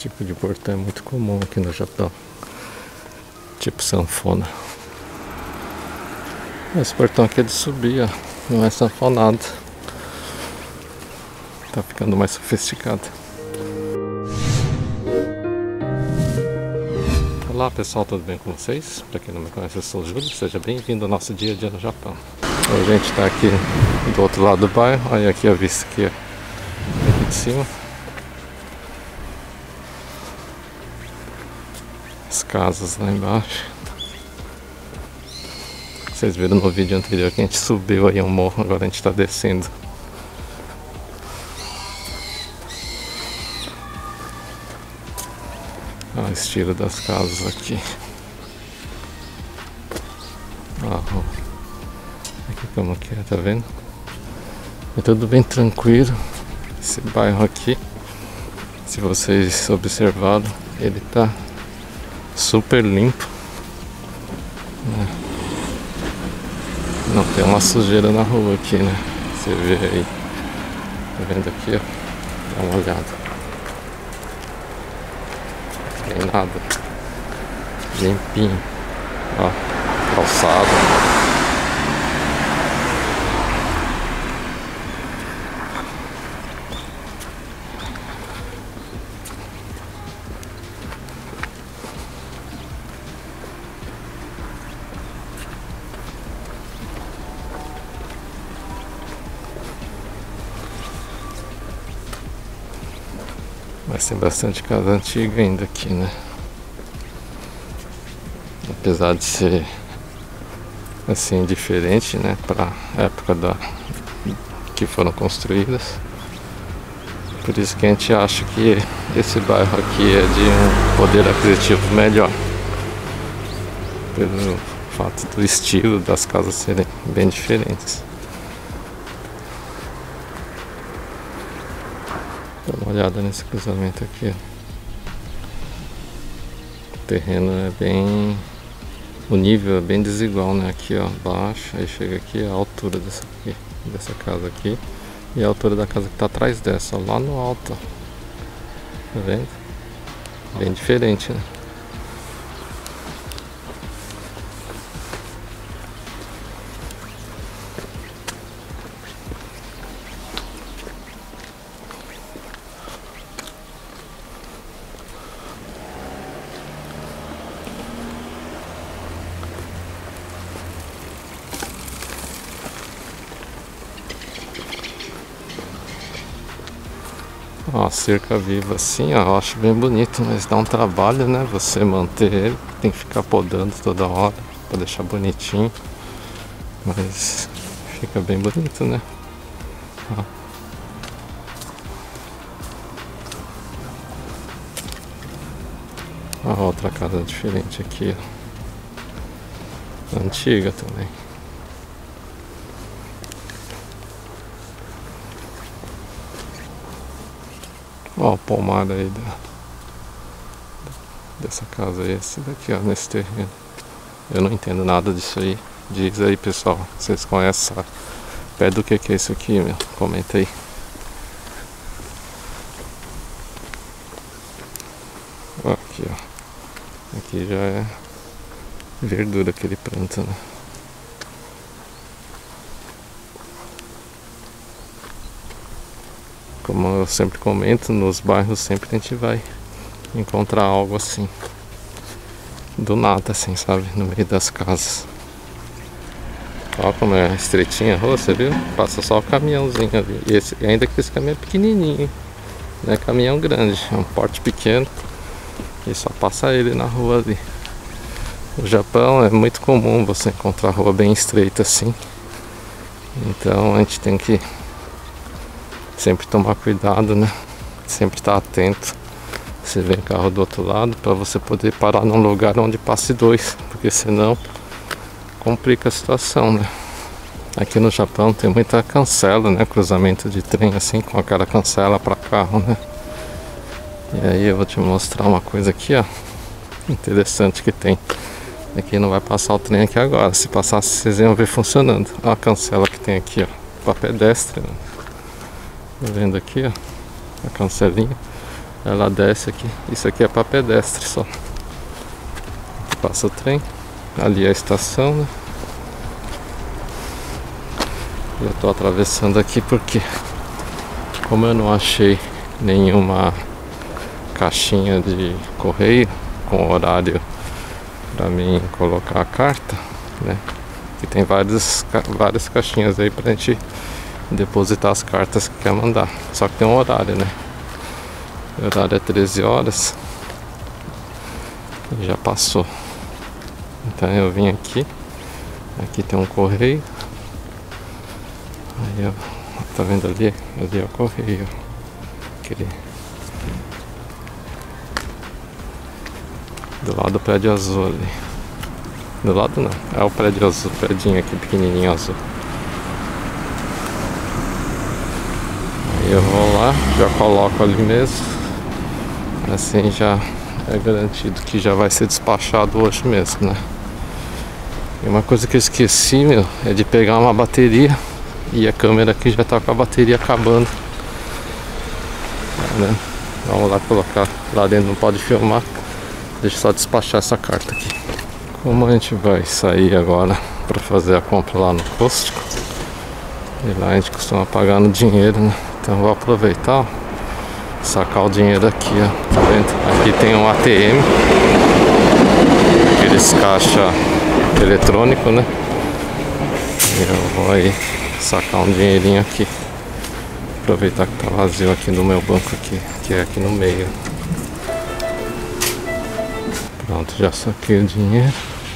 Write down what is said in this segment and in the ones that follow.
tipo de portão é muito comum aqui no Japão, tipo sanfona. Esse portão aqui é de subir, ó, não é sanfonado. Tá ficando mais sofisticado. Olá pessoal, tudo bem com vocês? Para quem não me conhece, eu sou o Júlio, seja bem-vindo ao nosso dia a dia no Japão. Hoje a gente está aqui do outro lado do bairro, olha aqui a vista aqui de cima. As casas lá embaixo. Vocês viram no vídeo anterior que a gente subiu aí um morro, agora a gente está descendo. Olha o estilo das casas aqui. Aqui como que é, tá vendo? É tudo bem tranquilo. Esse bairro aqui, se vocês observaram, ele tá super limpo. Não tem uma sujeira na rua aqui, né? Você vê aí. Tá vendo aqui, ó? Dá uma olhada. Não tem nada. Limpinho. Ó, calçado. Mas tem bastante casa antiga ainda aqui, né? Apesar de ser assim diferente, né, para época que foram construídas. Por isso que a gente acha que esse bairro aqui é de um poder aquisitivo melhor, pelo fato do estilo das casas serem bem diferentes. Dá uma olhada nesse cruzamento aqui. O terreno é bem... O nível é bem desigual, né? Aqui, ó, baixo, aí chega aqui a altura dessa casa aqui. E a altura da casa que tá atrás dessa, ó, lá no alto, ó. Tá vendo? Bem diferente, né? Ó, cerca viva assim, ó, eu acho bem bonito, mas dá um trabalho, né? Você manter ele, tem que ficar podando toda hora pra deixar bonitinho. Mas fica bem bonito, né? Ó. Ó, outra casa diferente aqui, ó. Antiga também. Ó, o pomar aí dessa casa aí, esse daqui, ó, nesse terreno. Eu não entendo nada disso aí. Diz aí, pessoal, vocês conhecem, sabe? Pé do que é isso aqui, meu? Comenta aí. Ó, aqui, ó. Aqui já é verdura que ele planta, né? Como eu sempre comento, nos bairros sempre a gente vai encontrar algo assim, do nada, assim, sabe? No meio das casas. Olha como é estreitinha a rua, você viu? Passa só o caminhãozinho ali. E ainda que esse caminhão é pequenininho, não é caminhão grande, é um porte pequeno. E só passa ele na rua ali. No Japão é muito comum você encontrar rua bem estreita assim. Então a gente tem que sempre tomar cuidado, né? Sempre estar atento. Você vem carro do outro lado para você poder parar num lugar onde passe dois, porque senão complica a situação, né? Aqui no Japão tem muita cancela, né? Cruzamento de trem assim, com aquela cancela para carro, né? E aí eu vou te mostrar uma coisa aqui, ó, interessante que tem. Aqui não vai passar o trem aqui agora. Se passasse, vocês iam ver funcionando. Olha a cancela que tem aqui, ó, para pedestre, né? Tá vendo aqui, ó, a cancelinha. Ela desce aqui. Isso aqui é para pedestre só. Passa o trem. Ali é a estação, né? Eu tô atravessando aqui porque, como eu não achei nenhuma caixinha de correio com horário para mim colocar a carta, né? Que tem várias caixinhas aí pra gente depositar as cartas que quer mandar. Só que tem um horário, né? O horário é 13 horas e já passou. Então eu vim aqui. Aqui tem um correio. Aí ó, tá vendo ali? Ali é o correio. Aquele do lado do prédio azul ali. Do lado não, é o prédio azul, o prédinho aqui pequenininho azul. Aí eu vou lá, já coloco ali mesmo. Assim já é garantido que já vai ser despachado hoje mesmo, né? E uma coisa que eu esqueci, meu, é de pegar uma bateria. E a câmera aqui já tá com a bateria acabando, né? Vamos lá colocar lá dentro, não pode filmar. Deixa eu só despachar essa carta aqui. Como a gente vai sair agora para fazer a compra lá no Costco, e lá a gente costuma pagar no dinheiro, né? Então vou aproveitar, ó, sacar o dinheiro aqui, ó. Tá vendo? Aqui tem um ATM, aqueles caixa eletrônico, né? E eu vou aí sacar um dinheirinho aqui. Aproveitar que tá vazio aqui no meu banco aqui, que é aqui no meio. Pronto, já saquei o dinheiro.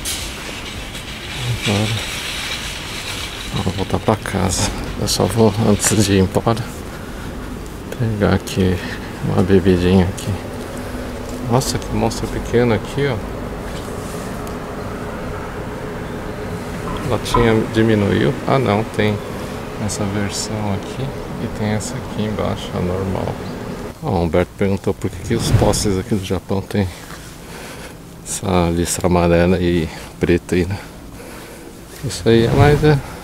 Agora vou voltar pra casa. Eu só vou, antes de ir embora, pegar aqui uma bebidinha aqui. Nossa, que monstro pequeno aqui, ó. A latinha diminuiu. Ah não, tem essa versão aqui e tem essa aqui embaixo, a normal. Ó, o Humberto perguntou por que os postes aqui do Japão tem essa listra amarela e preta aí, né? Isso aí é mais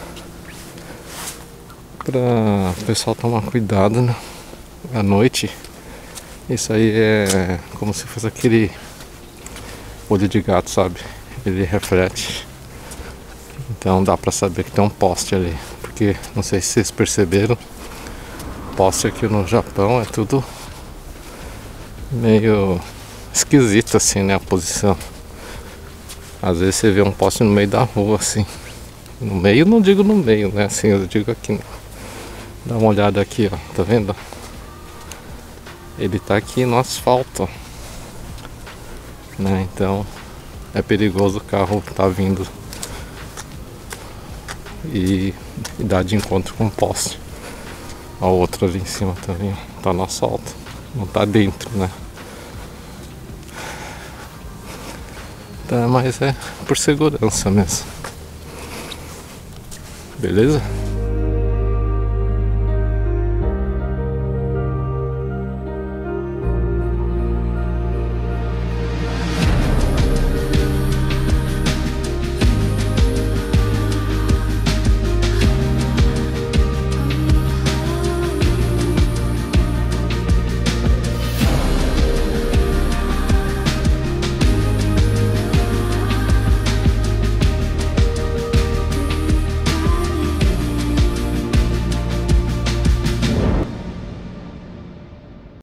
pra o pessoal tomar cuidado, né? À noite. Isso aí é como se fosse aquele olho de gato, sabe? Ele reflete. Então dá pra saber que tem um poste ali. Porque não sei se vocês perceberam, poste aqui no Japão é tudo meio esquisito assim, né? A posição. Às vezes você vê um poste no meio da rua assim. No meio, não digo no meio, né? Assim, eu digo aqui. Dá uma olhada aqui, ó. Tá vendo? Ele tá aqui no asfalto, né? Então é perigoso o carro tá vindo e dar de encontro com o poste. A outra ali em cima também, ó, tá no asfalto. Não tá dentro, né? Tá, mas é por segurança mesmo. Beleza?